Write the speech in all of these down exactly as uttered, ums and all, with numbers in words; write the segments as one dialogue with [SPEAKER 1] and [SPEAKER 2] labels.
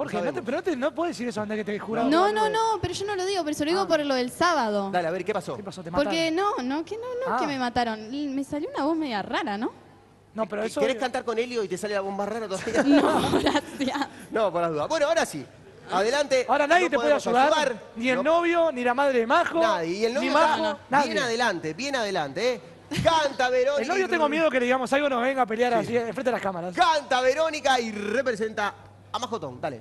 [SPEAKER 1] Jorge, no te, pero no, te, no puedes decir eso antes que te jurado.
[SPEAKER 2] No, no, no, pero yo no lo digo, pero se lo digo
[SPEAKER 1] Ah.
[SPEAKER 2] por lo del sábado.
[SPEAKER 3] Dale, a ver, ¿qué pasó?
[SPEAKER 1] ¿Qué pasó? ¿Te mataron?
[SPEAKER 2] Porque no, no, que no, no
[SPEAKER 1] Ah.
[SPEAKER 2] que me mataron. Me salió una voz media rara, ¿no?
[SPEAKER 1] No, pero eso...
[SPEAKER 3] ¿Querés cantar con Helio y te sale la bomba rara todavía?
[SPEAKER 2] No, gracias.
[SPEAKER 3] No, por las dudas. Bueno, ahora sí. Adelante.
[SPEAKER 1] Ahora nadie
[SPEAKER 3] no
[SPEAKER 1] te puede
[SPEAKER 3] podemos
[SPEAKER 1] ayudar, ni el
[SPEAKER 3] no-
[SPEAKER 1] novio, ni la madre de Majo,
[SPEAKER 3] Nadie. Y el
[SPEAKER 1] ni
[SPEAKER 3] novio
[SPEAKER 1] Majo,
[SPEAKER 3] está
[SPEAKER 1] nadie.
[SPEAKER 3] bien adelante, bien adelante, ¿eh? Canta Verónica.
[SPEAKER 1] El novio
[SPEAKER 3] y-
[SPEAKER 1] tengo miedo que le digamos algo, nos venga a pelear así, enfrente de las cámaras.
[SPEAKER 3] Canta Verónica y representa a Majotón. Dale.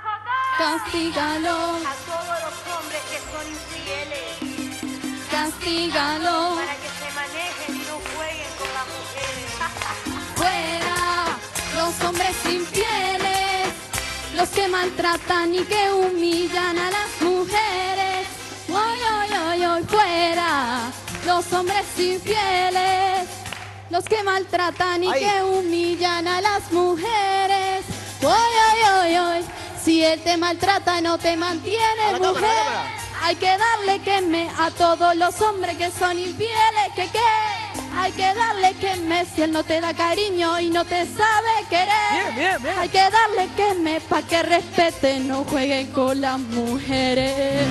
[SPEAKER 2] Castígalo,
[SPEAKER 4] A todos los hombres que son infieles,
[SPEAKER 2] castígalo.
[SPEAKER 4] para que se manejen y no jueguen con las mujeres.
[SPEAKER 2] Fuera los hombres infieles, los que maltratan y que humillan a las mujeres. Hoy, hoy, hoy, hoy, fuera los hombres infieles, los que maltratan y
[SPEAKER 3] Ahí.
[SPEAKER 2] que humillan a las mujeres. Hoy, hoy, hoy, hoy, si él te maltrata no te
[SPEAKER 3] A
[SPEAKER 2] mantiene,
[SPEAKER 3] la cámara,
[SPEAKER 2] mujer.
[SPEAKER 3] a la cámara.
[SPEAKER 2] Hay que darle queme a todos los hombres que son infieles, que qué. Hay que darle queme si él no te da cariño y no te sabe querer.
[SPEAKER 1] Bien, bien, bien.
[SPEAKER 2] Hay que darle queme pa' que respete, no jueguen con las mujeres.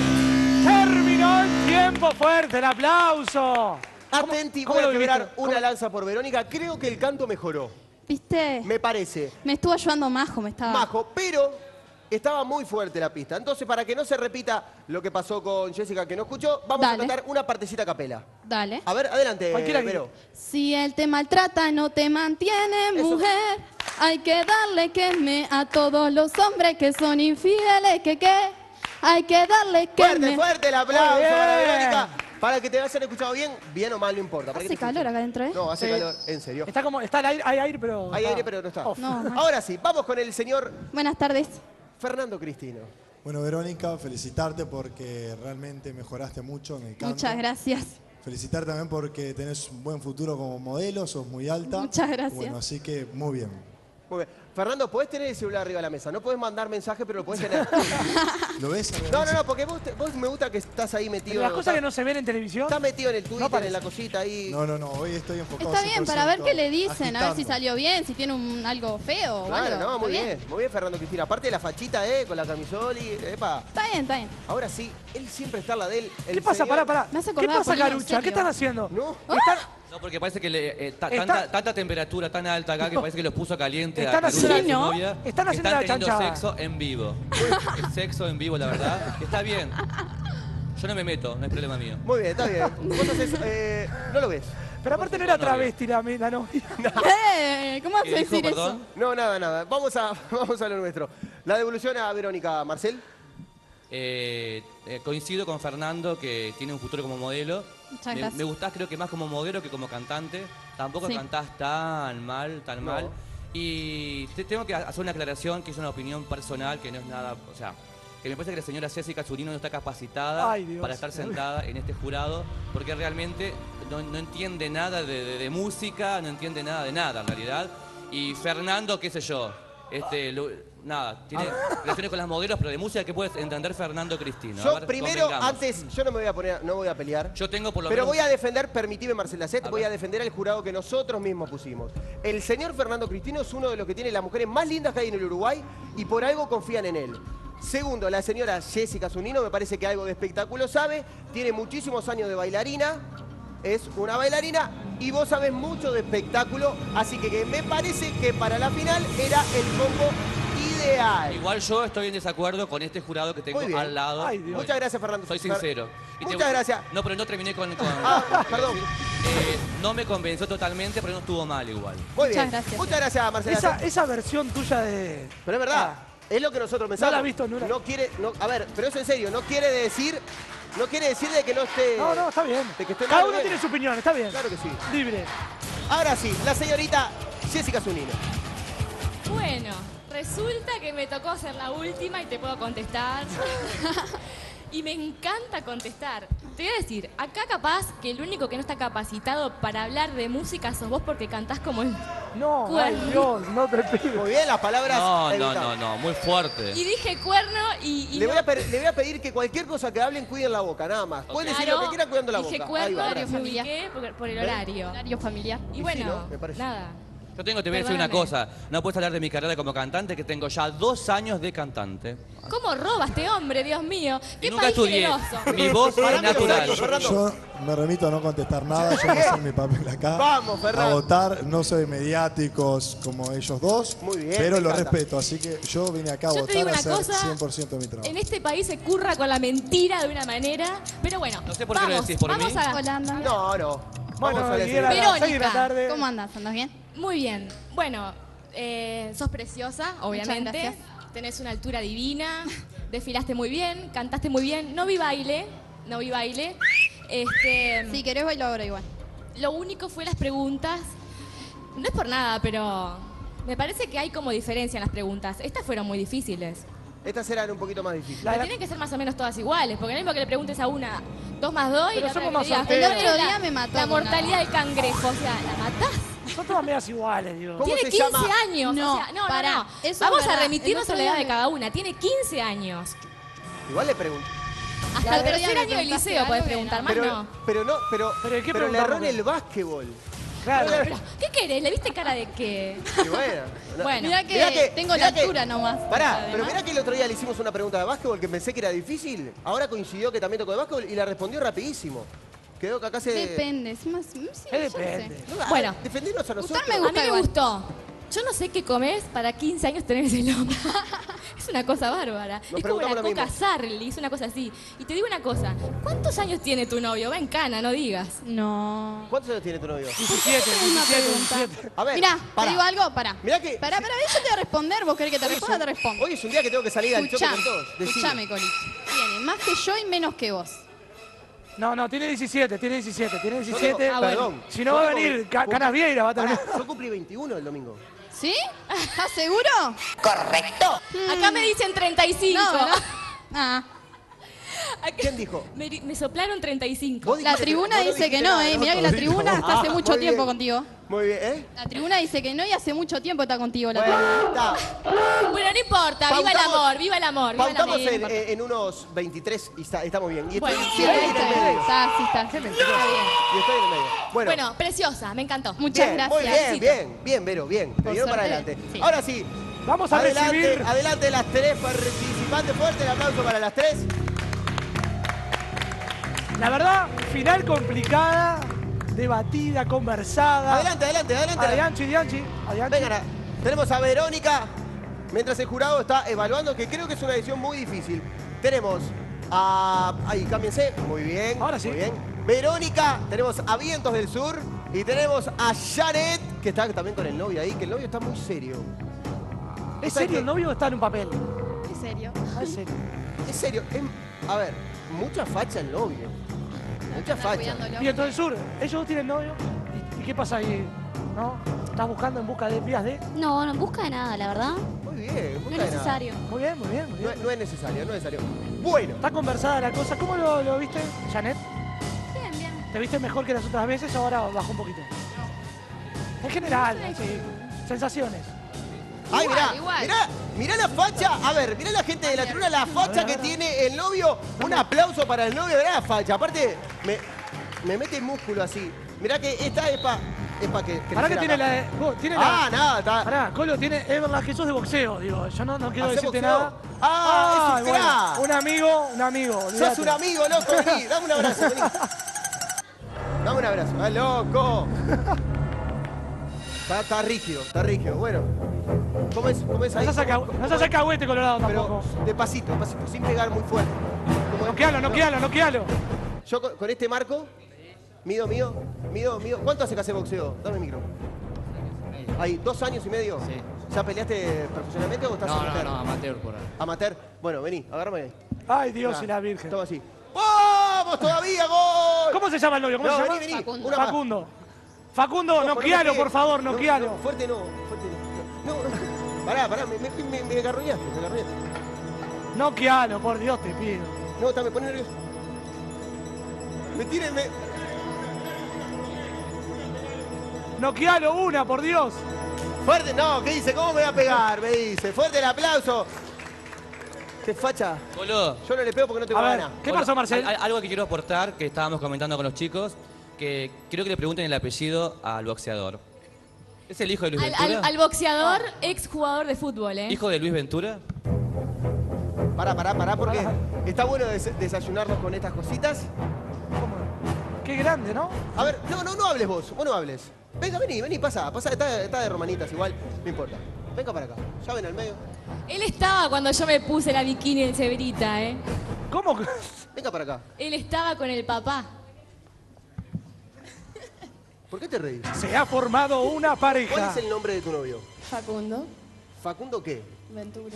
[SPEAKER 1] Terminó el tiempo fuerte, el aplauso.
[SPEAKER 3] Atenti,
[SPEAKER 1] cómo
[SPEAKER 3] voy a
[SPEAKER 1] lo
[SPEAKER 3] quebrar
[SPEAKER 1] viviste?
[SPEAKER 3] una
[SPEAKER 1] ¿Cómo?
[SPEAKER 3] lanza por Verónica. Creo que el canto mejoró,
[SPEAKER 2] ¿Viste?
[SPEAKER 3] me parece.
[SPEAKER 2] Me estuvo ayudando Majo, me estaba...
[SPEAKER 3] Majo, pero estaba muy fuerte la pista. Entonces, para que no se repita lo que pasó con Jessica que no escuchó, vamos
[SPEAKER 2] Dale.
[SPEAKER 3] a cantar una partecita a capela.
[SPEAKER 2] Dale.
[SPEAKER 3] A ver, adelante,
[SPEAKER 1] Cualquiera que-
[SPEAKER 3] Vero.
[SPEAKER 2] Si él te maltrata, no te mantiene,
[SPEAKER 3] Eso.
[SPEAKER 2] mujer. Hay que darle queme a todos los hombres que son infieles, que qué. Hay que darle
[SPEAKER 3] Fuerte,
[SPEAKER 2] queme.
[SPEAKER 3] fuerte el aplauso
[SPEAKER 1] Muy bien.
[SPEAKER 3] para Verónica. Para que te hayan escuchado bien, bien o mal, no importa. Para que
[SPEAKER 2] Hace
[SPEAKER 3] te
[SPEAKER 2] calor
[SPEAKER 3] escuchen.
[SPEAKER 2] acá adentro, ¿eh?
[SPEAKER 3] No, hace
[SPEAKER 1] Sí.
[SPEAKER 3] calor, en serio.
[SPEAKER 1] Está como, está el aire, hay aire, pero...
[SPEAKER 3] Hay
[SPEAKER 1] está
[SPEAKER 3] aire, pero no está.
[SPEAKER 1] off.
[SPEAKER 2] No, no.
[SPEAKER 3] Ahora sí, vamos con el señor
[SPEAKER 2] Buenas tardes.
[SPEAKER 3] Fernando Cristino.
[SPEAKER 5] Bueno, Verónica, felicitarte porque realmente mejoraste mucho en el canto.
[SPEAKER 2] Muchas gracias.
[SPEAKER 5] Felicitar también porque tenés un buen futuro como modelo, sos muy alta.
[SPEAKER 2] Muchas gracias.
[SPEAKER 5] Bueno, así que muy bien.
[SPEAKER 3] Muy bien. Fernando, podés tener el celular arriba de la mesa. No podés mandar mensaje, pero lo podés tener.
[SPEAKER 5] ¿Lo ves?
[SPEAKER 3] No, no, no, porque vos, te- vos me gusta que estás ahí metido.
[SPEAKER 1] Pero las cosas
[SPEAKER 3] estás-
[SPEAKER 1] que no se ven en televisión...
[SPEAKER 3] Estás metido en el Twitter,
[SPEAKER 1] parece.
[SPEAKER 3] en la cosita ahí.
[SPEAKER 5] No, no, no, hoy estoy enfocado
[SPEAKER 2] Está bien, para ver qué le dicen, a ver si
[SPEAKER 5] agitando.
[SPEAKER 2] salió bien, si tiene un, algo feo o
[SPEAKER 3] Claro,
[SPEAKER 2] algo.
[SPEAKER 3] no,
[SPEAKER 2] Está
[SPEAKER 3] muy bien. muy bien, Fernando Cristina. Aparte de la fachita, eh, con la camisol y. Epa.
[SPEAKER 2] Está bien, está bien.
[SPEAKER 3] Ahora sí, él siempre está en la de él. el
[SPEAKER 1] ¿Qué pasa?
[SPEAKER 3] señor-
[SPEAKER 1] Pará, pará.
[SPEAKER 2] Me hace
[SPEAKER 1] ¿Qué
[SPEAKER 2] acordar a
[SPEAKER 1] pasa,
[SPEAKER 2] Polino, en
[SPEAKER 1] Carucha?
[SPEAKER 2] serio.
[SPEAKER 1] ¿Qué están haciendo?
[SPEAKER 3] No.
[SPEAKER 1] Están,
[SPEAKER 6] No, porque parece que le, eh, ta-
[SPEAKER 1] Está-
[SPEAKER 6] tanta, tanta temperatura tan alta acá que parece que los puso caliente
[SPEAKER 1] Están
[SPEAKER 6] a
[SPEAKER 1] haciendo
[SPEAKER 6] Caruso y
[SPEAKER 2] la-
[SPEAKER 6] a su
[SPEAKER 2] ¿no?
[SPEAKER 6] novia.
[SPEAKER 1] Están haciendo
[SPEAKER 6] Están
[SPEAKER 1] la
[SPEAKER 6] teniendo
[SPEAKER 1] chanchada.
[SPEAKER 6] sexo en vivo. El sexo en vivo, la verdad. que Está bien. Yo no me meto, no es problema mío.
[SPEAKER 3] Muy bien, está bien. Vos haces, eh, no lo ves.
[SPEAKER 1] pero aparte no era
[SPEAKER 6] novia.
[SPEAKER 1] travesti la, la novia.
[SPEAKER 2] Eh, ¿Cómo vas a
[SPEAKER 6] ¿Qué dijo,
[SPEAKER 2] decir
[SPEAKER 6] perdón?
[SPEAKER 2] eso?
[SPEAKER 3] No, nada, nada. Vamos a, vamos a lo nuestro. La devolución a Verónica, Marcel.
[SPEAKER 6] Eh, eh, coincido con Fernando que tiene un futuro como modelo.
[SPEAKER 2] Muchas
[SPEAKER 6] me,
[SPEAKER 2] gracias.
[SPEAKER 6] me gustás creo que más como modelo que como cantante. Tampoco
[SPEAKER 2] Sí.
[SPEAKER 6] cantás tan mal, tan
[SPEAKER 3] No.
[SPEAKER 6] mal. Y te- tengo que hacer una aclaración que es una opinión personal, que no es nada, o sea, que me parece que la señora Jessica Zurino no está capacitada
[SPEAKER 1] Ay, Dios.
[SPEAKER 6] para estar sentada en este jurado, porque realmente no, no entiende nada de, de- de música, no entiende nada de nada en realidad. Y Fernando, qué sé yo, este, lo- nada, tiene relaciones con las modelos, pero de música, ¿qué puedes entender Fernando Cristino? A
[SPEAKER 3] Yo
[SPEAKER 6] ver,
[SPEAKER 3] primero,
[SPEAKER 6] convengamos.
[SPEAKER 3] antes, yo no me voy a poner, no voy a pelear.
[SPEAKER 6] Yo tengo por lo
[SPEAKER 3] Pero
[SPEAKER 6] menos...
[SPEAKER 3] voy a defender, permitime Marcela Set,
[SPEAKER 6] A
[SPEAKER 3] voy
[SPEAKER 6] ver.
[SPEAKER 3] a defender al jurado que nosotros mismos pusimos. El señor Fernando Cristino es uno de los que tiene las mujeres más lindas que hay en el Uruguay y por algo confían en él. Segundo, la señora Jessica Zunino me parece que algo de espectáculo sabe, tiene muchísimos años de bailarina, es una bailarina y vos sabés mucho de espectáculo, así que, que me parece que para la final era el combo ideal.
[SPEAKER 6] Igual yo estoy en desacuerdo con este jurado que tengo
[SPEAKER 3] Muy bien.
[SPEAKER 6] al lado.
[SPEAKER 1] Ay, Dios.
[SPEAKER 3] Muchas gracias, Fernando.
[SPEAKER 6] Soy sincero. Y te-
[SPEAKER 3] Muchas gracias.
[SPEAKER 6] No, pero no terminé con... con-
[SPEAKER 3] Ah, perdón.
[SPEAKER 6] Eh, no me convenció totalmente, pero no estuvo mal igual.
[SPEAKER 3] Muy bien.
[SPEAKER 2] Muchas gracias.
[SPEAKER 3] Muchas gracias, Marcela.
[SPEAKER 1] Esa, esa versión tuya de...
[SPEAKER 3] Pero es verdad,
[SPEAKER 1] Ah.
[SPEAKER 3] es lo que nosotros pensamos.
[SPEAKER 1] No la he visto, no la-
[SPEAKER 3] No quiere, no, a ver, pero eso en serio, no quiere decir, no quiere decir de que no esté...
[SPEAKER 1] No, no, está bien.
[SPEAKER 3] de que esté
[SPEAKER 1] Cada
[SPEAKER 3] mal,
[SPEAKER 1] uno
[SPEAKER 3] bien.
[SPEAKER 1] tiene su opinión, está bien.
[SPEAKER 3] Claro que sí.
[SPEAKER 1] Libre.
[SPEAKER 3] Ahora sí, la señorita Jessica Zunino.
[SPEAKER 7] Bueno, resulta que me tocó ser la última y te puedo contestar. Y me encanta contestar. Te voy a decir, acá capaz que el único que no está capacitado para hablar de música sos vos porque cantás como el...
[SPEAKER 1] No, ay
[SPEAKER 7] Cuerno.
[SPEAKER 1] Dios, no te pido.
[SPEAKER 3] Muy bien, las palabras...
[SPEAKER 6] No, no,
[SPEAKER 3] evitadas.
[SPEAKER 6] no, no, muy fuerte.
[SPEAKER 7] Y dije cuerno y... y
[SPEAKER 3] Le,
[SPEAKER 7] no-
[SPEAKER 3] voy a per- le voy a pedir que cualquier cosa que hablen cuiden la boca, nada más. Pueden decir lo
[SPEAKER 7] Claro,
[SPEAKER 3] que quieran cuidando la
[SPEAKER 7] dije
[SPEAKER 3] boca.
[SPEAKER 7] cuerno
[SPEAKER 3] Ahí va,
[SPEAKER 7] y
[SPEAKER 3] gracias.
[SPEAKER 7] me ubiqué por, por el horario.
[SPEAKER 2] Horario familiar.
[SPEAKER 7] Y
[SPEAKER 3] Y
[SPEAKER 7] bueno,
[SPEAKER 3] sí, ¿no? Me parece.
[SPEAKER 7] nada.
[SPEAKER 6] Yo tengo, te voy a decir una
[SPEAKER 7] Perdóname.
[SPEAKER 6] cosa. No puedes hablar de mi carrera como cantante, que tengo ya dos años de cantante.
[SPEAKER 7] ¿Cómo roba este hombre, Dios mío? ¿Qué
[SPEAKER 6] Y nunca
[SPEAKER 7] país
[SPEAKER 6] estudié.
[SPEAKER 7] generoso?
[SPEAKER 6] Mi voz es
[SPEAKER 3] Parame los
[SPEAKER 6] natural.
[SPEAKER 3] años, Fernando.
[SPEAKER 5] Yo me remito a no contestar nada, yo voy a hacer mi papel acá.
[SPEAKER 3] Vamos, Ferran.
[SPEAKER 5] A votar, no soy mediáticos como ellos dos,
[SPEAKER 3] Muy bien,
[SPEAKER 5] pero
[SPEAKER 3] me
[SPEAKER 5] lo
[SPEAKER 3] encanta.
[SPEAKER 5] respeto, así que yo vine acá a
[SPEAKER 7] Yo te digo
[SPEAKER 5] votar a
[SPEAKER 7] una
[SPEAKER 5] hacer
[SPEAKER 7] cosa,
[SPEAKER 5] cien por ciento de mi trabajo.
[SPEAKER 7] En este país se curra con la mentira de una manera. Pero bueno,
[SPEAKER 6] No sé por qué lo
[SPEAKER 7] vamos,
[SPEAKER 6] decís, ¿por
[SPEAKER 7] vamos
[SPEAKER 6] mí?
[SPEAKER 7] a...
[SPEAKER 2] Hola, anda.
[SPEAKER 3] No, no.
[SPEAKER 1] Bueno,
[SPEAKER 3] Vamos a la
[SPEAKER 1] Miguel, a
[SPEAKER 3] serie.
[SPEAKER 1] las seis de la
[SPEAKER 7] Verónica,
[SPEAKER 1] tarde.
[SPEAKER 2] ¿Cómo andas? ¿Andas bien?
[SPEAKER 7] Muy bien. Bueno, eh, sos preciosa, obviamente.
[SPEAKER 2] gracias.
[SPEAKER 7] Tenés una altura divina. Desfilaste muy bien, cantaste muy bien. No vi baile, no vi baile. Este,
[SPEAKER 2] Si querés bailo ahora igual.
[SPEAKER 7] Lo único fue las preguntas. No es por nada, pero me parece que hay como diferencia en las preguntas. Estas fueron muy difíciles.
[SPEAKER 3] Estas eran un poquito más difíciles.
[SPEAKER 1] La-
[SPEAKER 7] Pero tienen que ser más o menos todas iguales, porque no es lo mismo que le preguntes a una dos más dos y
[SPEAKER 1] Pero
[SPEAKER 7] la otra
[SPEAKER 1] somos
[SPEAKER 7] que
[SPEAKER 1] más
[SPEAKER 7] le digas,
[SPEAKER 1] solteros.
[SPEAKER 7] "¿Cuál es
[SPEAKER 2] El otro
[SPEAKER 7] la-
[SPEAKER 2] día me mató
[SPEAKER 7] La
[SPEAKER 2] con
[SPEAKER 7] mortalidad del cangrejo, o sea, ¿la matás?
[SPEAKER 1] Son todas medias iguales, digo.
[SPEAKER 3] ¿Cómo
[SPEAKER 7] Tiene
[SPEAKER 3] se
[SPEAKER 7] quince
[SPEAKER 3] llama?
[SPEAKER 7] años.
[SPEAKER 2] No,
[SPEAKER 7] o sea, no,
[SPEAKER 2] pará,
[SPEAKER 7] no, no.
[SPEAKER 2] eso es
[SPEAKER 7] Vamos a
[SPEAKER 2] verdad.
[SPEAKER 7] remitirnos
[SPEAKER 2] El
[SPEAKER 7] a
[SPEAKER 2] otro
[SPEAKER 7] la edad
[SPEAKER 2] día
[SPEAKER 7] de
[SPEAKER 2] me-
[SPEAKER 7] cada una. Tiene quince años.
[SPEAKER 3] Igual le pregunto.
[SPEAKER 7] Hasta
[SPEAKER 2] La
[SPEAKER 7] el
[SPEAKER 2] otra día
[SPEAKER 7] tercer
[SPEAKER 2] me
[SPEAKER 7] año de
[SPEAKER 2] preguntaste
[SPEAKER 7] liceo podés
[SPEAKER 2] algo que
[SPEAKER 7] preguntar,
[SPEAKER 2] no.
[SPEAKER 7] más
[SPEAKER 3] Pero,
[SPEAKER 7] no.
[SPEAKER 3] pero no, pero,
[SPEAKER 1] ¿Pero de qué
[SPEAKER 3] pero le erró en
[SPEAKER 1] preguntamos?
[SPEAKER 3] el básquetbol.
[SPEAKER 1] Claro.
[SPEAKER 7] Pero, ¿qué querés? ¿Le viste cara de qué?
[SPEAKER 3] Y bueno. no-
[SPEAKER 7] Bueno.
[SPEAKER 2] Mirá que,
[SPEAKER 3] Mirá que-
[SPEAKER 2] tengo
[SPEAKER 3] mirá
[SPEAKER 2] la
[SPEAKER 3] que-
[SPEAKER 2] altura nomás.
[SPEAKER 3] Pará,
[SPEAKER 2] Además.
[SPEAKER 3] pero mirá que el otro día le hicimos una pregunta de básquetbol que pensé que era difícil. Ahora coincidió que también tocó de básquetbol y la respondió rapidísimo. Quedó que acá se...
[SPEAKER 2] Depende. Es más, sí, yo no sé.
[SPEAKER 1] depende.
[SPEAKER 3] No, a-
[SPEAKER 7] Bueno.
[SPEAKER 3] defendernos a nosotros.
[SPEAKER 2] me
[SPEAKER 7] A
[SPEAKER 2] gusta
[SPEAKER 7] mí me
[SPEAKER 2] igual.
[SPEAKER 7] gustó. Yo no sé qué comés para quince años tener ese nombre. Es una cosa bárbara. es como
[SPEAKER 3] preguntamos
[SPEAKER 7] la
[SPEAKER 3] lo
[SPEAKER 7] Coca
[SPEAKER 3] mismo.
[SPEAKER 7] Sarli, es una cosa así. Y te digo una cosa, ¿cuántos años tiene tu novio? Va en cana, no digas.
[SPEAKER 2] No.
[SPEAKER 3] ¿Cuántos años tiene tu novio?
[SPEAKER 1] diecisiete,
[SPEAKER 2] Una
[SPEAKER 1] diecisiete,
[SPEAKER 2] pregunta.
[SPEAKER 1] diecisiete.
[SPEAKER 3] A ver,
[SPEAKER 2] Mirá,
[SPEAKER 3] pará.
[SPEAKER 2] ¿te digo algo? Pará.
[SPEAKER 3] Mirá que-
[SPEAKER 2] Pará, pará, yo te voy a responder. ¿Vos querés que te
[SPEAKER 3] Hoy es
[SPEAKER 2] responda?
[SPEAKER 3] un-
[SPEAKER 2] Te respondo.
[SPEAKER 3] Hoy es un día que tengo que salir al choque
[SPEAKER 2] Escuchame,
[SPEAKER 3] con todos. Decime.
[SPEAKER 2] escuchame, Coli. Tiene más que yo y menos que vos.
[SPEAKER 1] No, no, tiene diecisiete, tiene diecisiete, tiene
[SPEAKER 3] Yo
[SPEAKER 1] diecisiete.
[SPEAKER 3] tengo-
[SPEAKER 7] Ah, bueno.
[SPEAKER 3] perdón.
[SPEAKER 1] Si no
[SPEAKER 3] Yo
[SPEAKER 1] va a
[SPEAKER 3] tengo-
[SPEAKER 1] venir Ca- Canas Vieira, va a
[SPEAKER 3] Pará,
[SPEAKER 1] terminar.
[SPEAKER 3] yo cumplí veintiuno el domingo.
[SPEAKER 2] ¿Sí? ¿Estás seguro?
[SPEAKER 7] Acá me dicen treinta y cinco.
[SPEAKER 2] No, ¿verdad? Ah.
[SPEAKER 7] Acá-
[SPEAKER 3] ¿Quién dijo?
[SPEAKER 7] Me, di- me soplaron treinta y cinco.
[SPEAKER 3] Vos
[SPEAKER 2] La
[SPEAKER 3] dijiste que-
[SPEAKER 2] tribuna
[SPEAKER 3] vos no
[SPEAKER 2] dice que
[SPEAKER 3] dijiste
[SPEAKER 2] no,
[SPEAKER 3] nada,
[SPEAKER 2] eh.
[SPEAKER 3] ¿no?
[SPEAKER 2] Mirá que la
[SPEAKER 5] Todito.
[SPEAKER 2] tribuna está hace
[SPEAKER 3] Ah,
[SPEAKER 2] mucho
[SPEAKER 3] muy
[SPEAKER 2] tiempo
[SPEAKER 3] bien.
[SPEAKER 2] contigo.
[SPEAKER 3] Muy bien, ¿eh?
[SPEAKER 2] La tribuna dice que no y hace mucho tiempo está contigo la
[SPEAKER 3] Bueno,
[SPEAKER 2] tribuna.
[SPEAKER 3] está.
[SPEAKER 7] Bueno, no importa, viva el
[SPEAKER 3] Pautamos-
[SPEAKER 7] amor, viva el amor, viva el
[SPEAKER 3] Pautamos
[SPEAKER 7] amor.
[SPEAKER 3] en, en- en unos veintitrés y está, estamos bien. Y estoy,
[SPEAKER 7] Bueno,
[SPEAKER 3] y estoy en el medio.
[SPEAKER 2] Está, sí está.
[SPEAKER 3] Está bien. Y estoy en el medio. Bueno,
[SPEAKER 7] Bueno, preciosa, me encantó.
[SPEAKER 2] Muchas
[SPEAKER 3] bien,
[SPEAKER 2] gracias.
[SPEAKER 3] muy bien,
[SPEAKER 7] Besito.
[SPEAKER 3] bien, bien, Vero, bien. Te dieron para
[SPEAKER 2] suerte,
[SPEAKER 3] adelante.
[SPEAKER 2] sí.
[SPEAKER 3] Ahora sí.
[SPEAKER 1] Vamos a
[SPEAKER 3] adelante,
[SPEAKER 1] recibir-
[SPEAKER 3] adelante las tres participantes. Fuerte el aplauso para las tres.
[SPEAKER 1] La verdad, final complicada, debatida, conversada.
[SPEAKER 3] Adelante, adelante, adelante.
[SPEAKER 1] Adianchi, Dianchi, Adianchi.
[SPEAKER 3] Vengan, a- tenemos a Verónica, mientras el jurado está evaluando, que creo que es una decisión muy difícil. Tenemos a... Ahí, cámbiense. Muy bien.
[SPEAKER 1] Ahora sí.
[SPEAKER 3] Muy bien. Verónica, tenemos a Vientos del Sur y tenemos a Janet, que está también con el novio ahí, que el novio está muy serio.
[SPEAKER 1] ¿Es
[SPEAKER 3] Esa
[SPEAKER 1] serio?
[SPEAKER 3] que-
[SPEAKER 1] ¿El novio está en un papel?
[SPEAKER 2] ¿En serio?
[SPEAKER 1] Ah, es serio.
[SPEAKER 3] Es serio. es- a ver, mucha facha el novio. Mucha
[SPEAKER 2] Está
[SPEAKER 3] facha.
[SPEAKER 2] cuidándolo.
[SPEAKER 1] Viento del Sur, ellos dos tienen novio. ¿Y, y qué pasa ahí? ¿No? ¿Estás buscando en busca de vías de...?
[SPEAKER 8] No, no en busca de nada, la verdad.
[SPEAKER 3] Muy bien,
[SPEAKER 8] No
[SPEAKER 3] muy
[SPEAKER 8] es
[SPEAKER 3] bien.
[SPEAKER 8] necesario.
[SPEAKER 1] Muy bien, muy bien, muy
[SPEAKER 3] No,
[SPEAKER 1] bien.
[SPEAKER 3] es- no es necesario, no es necesario. Bueno,
[SPEAKER 1] Está conversada la cosa. ¿Cómo lo, lo viste, Janet?
[SPEAKER 8] Bien, bien.
[SPEAKER 1] ¿Te viste mejor que las otras veces o ahora bajó un poquito? En general, sí. Sensaciones.
[SPEAKER 3] ay,
[SPEAKER 2] Igual,
[SPEAKER 3] mirá,
[SPEAKER 2] igual.
[SPEAKER 3] mirá, mirá la facha. A ver, mirá la gente de la tribuna, la facha que tiene el novio. Un aplauso para el novio, mirá la facha. Aparte, me, me mete músculo así. Mirá que esta es pa, es pa que
[SPEAKER 1] Pará que
[SPEAKER 3] creciera
[SPEAKER 1] tiene
[SPEAKER 3] acá.
[SPEAKER 1] la... vos, tiene
[SPEAKER 3] Ah,
[SPEAKER 1] la...
[SPEAKER 3] nada, está.
[SPEAKER 1] Pará, Colo tiene... Es verdad que sos de boxeo, digo. Yo no, no quiero
[SPEAKER 3] ¿Hacés
[SPEAKER 1] decirte
[SPEAKER 3] boxeo?
[SPEAKER 1] nada.
[SPEAKER 3] Ah, es un
[SPEAKER 1] bueno,
[SPEAKER 3] crack.
[SPEAKER 1] un amigo, un amigo.
[SPEAKER 3] Sos
[SPEAKER 1] olvídate.
[SPEAKER 3] un amigo, loco, vení, dame un abrazo, vení. Dame un abrazo, ah, loco. Está, está rígido, está rígido. Bueno, ¿cómo es, cómo es
[SPEAKER 1] No
[SPEAKER 3] ahí?
[SPEAKER 1] seas alcahu- no seas alcahuete, Colorado, tampoco.
[SPEAKER 3] Pero despacito, despacito, sin pegar muy fuerte. ¿Cómo es?
[SPEAKER 1] Noquealo, noquealo, noquealo.
[SPEAKER 3] Yo con, con este marco, mido, mido, mido, mido. ¿Cuánto hace que hace boxeo? Dame el micro. Ahí, ¿dos años y medio?
[SPEAKER 9] Sí.
[SPEAKER 3] ¿Ya peleaste profesionalmente o estás
[SPEAKER 9] No, no,
[SPEAKER 3] amateur?
[SPEAKER 9] no, amateur por ahí.
[SPEAKER 3] Amateur. Bueno, vení, agárrame ahí.
[SPEAKER 1] Ay, Dios
[SPEAKER 3] Ah,
[SPEAKER 1] y la Virgen.
[SPEAKER 3] Toma así. ¡Vamos todavía, gol!
[SPEAKER 1] ¿Cómo se llama el novio? ¿Cómo
[SPEAKER 3] No,
[SPEAKER 1] se llama?
[SPEAKER 3] vení, vení.
[SPEAKER 2] Facundo.
[SPEAKER 3] Una más.
[SPEAKER 1] Facundo. Facundo,
[SPEAKER 3] Ojo, no
[SPEAKER 1] noquealo,
[SPEAKER 3] me pegues.
[SPEAKER 1] por favor,
[SPEAKER 3] No,
[SPEAKER 1] noquealo.
[SPEAKER 3] no, fuerte no, fuerte no. No, no. Pará, pará, me, me, me, me agarroñaste, me agarroñaste.
[SPEAKER 1] Noquealo, por Dios te pido.
[SPEAKER 3] No, está, me pone nervioso. Me tiren, me...
[SPEAKER 1] Noquealo una, por Dios.
[SPEAKER 3] Fuerte, no, ¿qué dice? ¿Cómo me va a pegar? Me dice. Fuerte el aplauso. Qué facha.
[SPEAKER 6] Boludo.
[SPEAKER 3] Yo no le pego porque no tengo
[SPEAKER 1] A ver,
[SPEAKER 3] ganas.
[SPEAKER 1] ¿qué
[SPEAKER 6] Hola,
[SPEAKER 1] pasó, Marcel?
[SPEAKER 6] al- Algo que quiero aportar, que estábamos comentando con los chicos, que quiero que le pregunten el apellido al boxeador. ¿Es el hijo de Luis
[SPEAKER 7] Al,
[SPEAKER 6] Ventura?
[SPEAKER 7] al- al boxeador, ex jugador de fútbol, ¿eh?
[SPEAKER 6] ¿Hijo de Luis Ventura?
[SPEAKER 3] Pará, pará, pará, porque está bueno des- desayunarnos con estas cositas.
[SPEAKER 1] ¿Cómo? Qué grande, ¿no?
[SPEAKER 3] A ver, no, no, no hables vos, vos no hables. Venga, vení, vení, pasa, pasa, está, está de romanitas igual, no importa. Venga para acá, ya ven al medio.
[SPEAKER 7] Él estaba cuando yo me puse la bikini en Cebrita, ¿eh?
[SPEAKER 1] ¿Cómo? que-
[SPEAKER 3] Venga para acá.
[SPEAKER 7] Él estaba con el papá.
[SPEAKER 3] ¿Por qué te reís?
[SPEAKER 1] Se ha formado una
[SPEAKER 3] ¿Cuál
[SPEAKER 1] pareja.
[SPEAKER 3] es el nombre de tu novio?
[SPEAKER 2] Facundo.
[SPEAKER 3] ¿Facundo qué?
[SPEAKER 2] Ventura.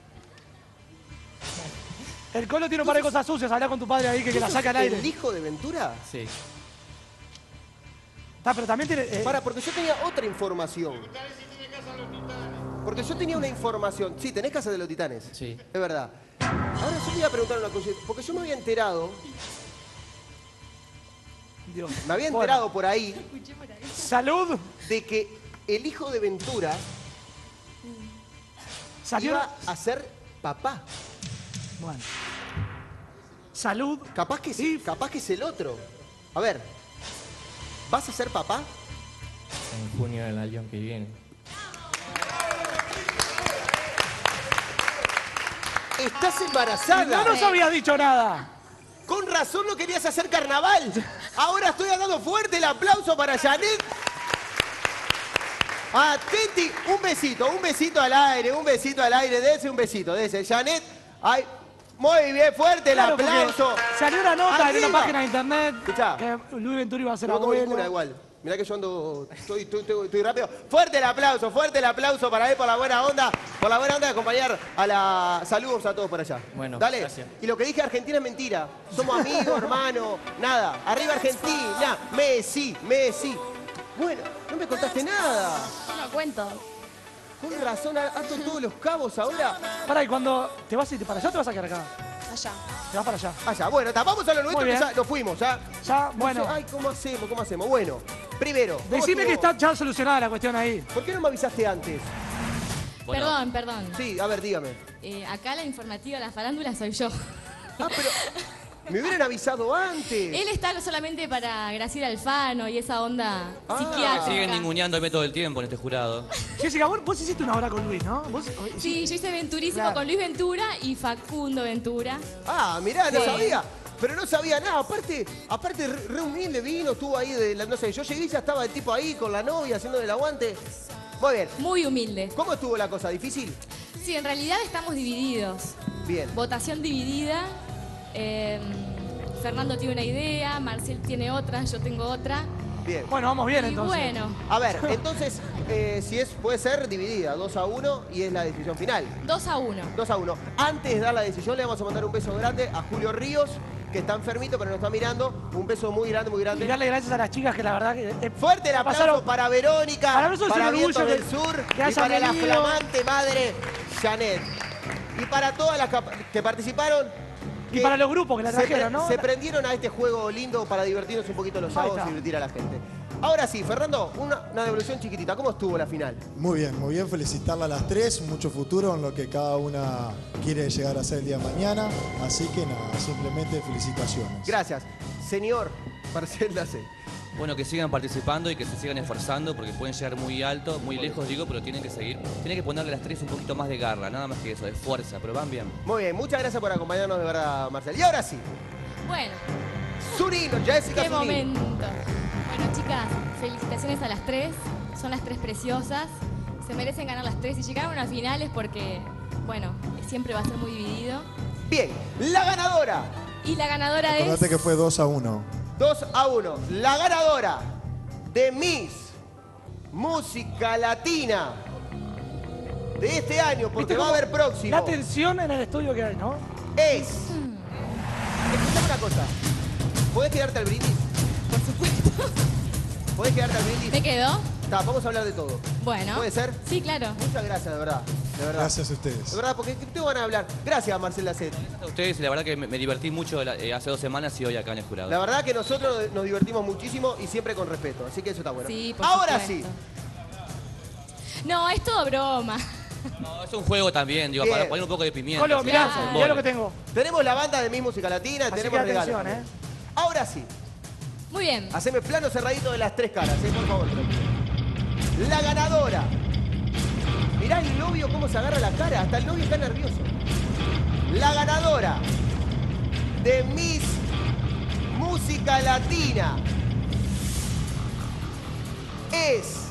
[SPEAKER 1] El Colo tiene un par de cosas sucias. Habla con tu padre ahí que, que la
[SPEAKER 3] ¿Sos
[SPEAKER 1] saca al aire.
[SPEAKER 3] ¿El hijo de Ventura?
[SPEAKER 6] Sí.
[SPEAKER 1] Está, pero también tiene... eh,
[SPEAKER 3] Para, porque yo tenía otra información. Porque yo tenía una información. Sí, tenés casa de los titanes.
[SPEAKER 6] Sí.
[SPEAKER 3] Es verdad. Ahora yo te iba a preguntar una cosa. Porque yo me había enterado,
[SPEAKER 1] Dios.
[SPEAKER 3] me había
[SPEAKER 1] Bueno,
[SPEAKER 3] enterado por ahí
[SPEAKER 1] Salud.
[SPEAKER 3] de que el hijo de Ventura
[SPEAKER 1] Salió...
[SPEAKER 3] iba a ser papá.
[SPEAKER 1] Bueno. Salud.
[SPEAKER 3] Capaz que,
[SPEAKER 1] Sí.
[SPEAKER 3] capaz que es el otro. A ver, ¿vas a ser papá?
[SPEAKER 9] En junio del año que viene.
[SPEAKER 3] Estás embarazada.
[SPEAKER 1] No nos habías dicho nada.
[SPEAKER 3] Con razón no querías hacer carnaval. Ahora estoy dando fuerte el aplauso para Janet. A Teti, un besito, un besito al aire, un besito al aire, dese un besito, dese. Janet, ay, muy bien, fuerte el
[SPEAKER 1] Claro, porque
[SPEAKER 3] aplauso.
[SPEAKER 1] Salió una nota en
[SPEAKER 3] Arriba.
[SPEAKER 1] una página de internet
[SPEAKER 3] Escuchá.
[SPEAKER 1] que Luis Ventura iba a ser
[SPEAKER 3] No tomo ninguna
[SPEAKER 1] abuelo.
[SPEAKER 3] igual. Mirá que yo ando, estoy, estoy, estoy- estoy rápido. Fuerte el aplauso, fuerte el aplauso para él por la buena onda, por la buena onda de acompañar a la... Saludos a todos por allá.
[SPEAKER 9] Bueno,
[SPEAKER 3] Dale.
[SPEAKER 9] gracias.
[SPEAKER 3] Y lo que dije Argentina es mentira. Somos amigos, hermano, nada. Arriba Argentina, Messi, Messi. Bueno, no me contaste nada.
[SPEAKER 2] No cuento.
[SPEAKER 3] Con razón, ato todos los cabos ahora.
[SPEAKER 1] Pará, y cuando te vas a ir para allá, te vas a quedar acá.
[SPEAKER 2] Allá.
[SPEAKER 1] Te vas para allá.
[SPEAKER 3] Allá, bueno, tapamos a lo nuestro
[SPEAKER 1] Muy
[SPEAKER 3] que
[SPEAKER 1] bien.
[SPEAKER 3] ya nos fuimos, ya.
[SPEAKER 1] Ya,
[SPEAKER 3] No
[SPEAKER 1] bueno.
[SPEAKER 3] sé, ay, ¿cómo hacemos? ¿Cómo hacemos? Bueno, primero. ¿cómo
[SPEAKER 1] Decime que
[SPEAKER 3] estuvo?
[SPEAKER 1] está ya solucionada la cuestión ahí.
[SPEAKER 3] ¿Por qué no me avisaste antes?
[SPEAKER 6] Bueno,
[SPEAKER 7] Perdón, perdón.
[SPEAKER 3] Sí, a ver, dígame.
[SPEAKER 7] Eh, acá la informativa de la farándula soy yo.
[SPEAKER 3] Ah, pero me hubieran avisado antes.
[SPEAKER 7] Él está solamente para Graciela Alfano y esa onda
[SPEAKER 3] Ah.
[SPEAKER 7] psiquiátrica.
[SPEAKER 6] siguen ninguneándome todo el tiempo en este jurado.
[SPEAKER 1] Jessica, vos, vos hiciste una hora con Luis, ¿no? ¿Vos,
[SPEAKER 7] Sí, yo hice Venturísimo
[SPEAKER 1] Claro.
[SPEAKER 7] con Luis Ventura y Facundo Ventura.
[SPEAKER 3] Ah, mirá, no
[SPEAKER 7] Sí.
[SPEAKER 3] sabía. Pero no sabía nada. Aparte, aparte re, re humilde vino, estuvo ahí de la, no sé, yo llegué y ya estaba el tipo ahí con la novia haciendo el aguante. Muy bien.
[SPEAKER 7] Muy humilde.
[SPEAKER 3] ¿Cómo estuvo la cosa? ¿Difícil?
[SPEAKER 7] Sí, en realidad estamos divididos.
[SPEAKER 3] Bien.
[SPEAKER 7] Votación dividida. Eh, Fernando tiene una idea, Marcel tiene otra, yo tengo otra.
[SPEAKER 3] Bien.
[SPEAKER 1] Bueno, vamos bien
[SPEAKER 7] Y
[SPEAKER 1] entonces.
[SPEAKER 7] bueno,
[SPEAKER 3] A ver, entonces, eh, si es, puede ser dividida, dos a uno y es la decisión final.
[SPEAKER 7] dos a uno.
[SPEAKER 3] dos a uno. Antes de dar la decisión, le vamos a mandar un beso grande a Julio Ríos, que está enfermito, pero nos está mirando. Un beso muy grande, muy grande.
[SPEAKER 1] Y darle gracias a las chicas que la verdad que... eh,
[SPEAKER 3] Fuerte el aplauso
[SPEAKER 1] pasaron-
[SPEAKER 3] para Verónica,
[SPEAKER 1] Para nosotros es un
[SPEAKER 3] Vientos
[SPEAKER 1] orgullo
[SPEAKER 3] del
[SPEAKER 1] que-
[SPEAKER 3] Sur
[SPEAKER 1] que
[SPEAKER 3] y
[SPEAKER 1] hayan
[SPEAKER 3] para la
[SPEAKER 1] venido.
[SPEAKER 3] flamante madre Janet. Y para todas las capa- que participaron.
[SPEAKER 1] Y
[SPEAKER 3] que
[SPEAKER 1] para los grupos que la
[SPEAKER 3] se pre-
[SPEAKER 1] trajeron, ¿no?
[SPEAKER 3] Se prendieron a este juego lindo para divertirnos un poquito los
[SPEAKER 1] Ahí
[SPEAKER 3] sábados y
[SPEAKER 1] está.
[SPEAKER 3] divertir a la gente. Ahora sí, Fernando, una, una devolución chiquitita. ¿Cómo estuvo la final?
[SPEAKER 5] Muy bien, muy bien. Felicitarla a las tres. Mucho futuro en lo que cada una quiere llegar a ser el día de mañana. Así que nada, simplemente felicitaciones.
[SPEAKER 3] Gracias. Señor Marcel Dacé.
[SPEAKER 6] Bueno, que sigan participando y que se sigan esforzando porque pueden llegar muy alto, muy lejos, digo, pero tienen que seguir. Tienen que ponerle a las tres un poquito más de garra, nada más que eso, de fuerza, pero van bien.
[SPEAKER 3] Muy bien, muchas gracias por acompañarnos de verdad, Marcel. Y ahora sí,
[SPEAKER 7] Bueno,
[SPEAKER 3] Zurino, Jessica
[SPEAKER 7] qué
[SPEAKER 3] Zurino.
[SPEAKER 7] momento. Bueno, chicas, felicitaciones a las tres. Son las tres preciosas. Se merecen ganar las tres. Y llegaron a finales porque, bueno, siempre va a ser muy dividido.
[SPEAKER 3] Bien, la ganadora.
[SPEAKER 7] Y la ganadora es...
[SPEAKER 5] Acordate que fue dos a uno.
[SPEAKER 3] dos a uno. La ganadora de Miss Música Latina de este año, porque
[SPEAKER 1] ¿Viste
[SPEAKER 3] va a
[SPEAKER 1] cómo
[SPEAKER 3] haber próximo,
[SPEAKER 1] La tensión en el estudio que hay, ¿no?
[SPEAKER 3] es... Escuchame una cosa. ¿Podés quedarte al brindis?
[SPEAKER 7] Por supuesto.
[SPEAKER 3] ¿Podés quedarte al brindis?
[SPEAKER 7] ¿Me quedó?
[SPEAKER 3] Está, vamos a hablar de todo.
[SPEAKER 7] Bueno.
[SPEAKER 3] ¿Puede ser?
[SPEAKER 7] Sí, claro.
[SPEAKER 3] Muchas gracias, de verdad. De verdad.
[SPEAKER 5] Gracias a ustedes.
[SPEAKER 3] De verdad, porque te van a hablar. Gracias, Marcel Lacet.
[SPEAKER 6] A ustedes, la verdad que me, me divertí mucho la- eh, hace dos semanas y hoy acá en el jurado.
[SPEAKER 3] La verdad que nosotros nos divertimos muchísimo y siempre con respeto, así que eso está bueno.
[SPEAKER 7] Sí, por
[SPEAKER 3] Ahora
[SPEAKER 7] supuesto.
[SPEAKER 3] sí.
[SPEAKER 7] No, es todo broma.
[SPEAKER 6] No, es un juego también, digo,
[SPEAKER 3] Bien.
[SPEAKER 6] para poner un poco de pimienta.
[SPEAKER 1] Colo,
[SPEAKER 6] así,
[SPEAKER 1] mirá,
[SPEAKER 6] con
[SPEAKER 1] mirá
[SPEAKER 6] bola.
[SPEAKER 1] lo que tengo.
[SPEAKER 3] Tenemos la banda de Miss Música Latina,
[SPEAKER 1] Así
[SPEAKER 3] tenemos
[SPEAKER 1] que
[SPEAKER 3] regalos.
[SPEAKER 1] atención, ¿eh?
[SPEAKER 3] Ahora sí,
[SPEAKER 7] Muy bien.
[SPEAKER 3] haceme plano cerradito de las tres caras, ¿eh? Por favor. La ganadora. Mirá el novio cómo se agarra la cara. Hasta el novio está nervioso. La ganadora de Miss Música Latina es...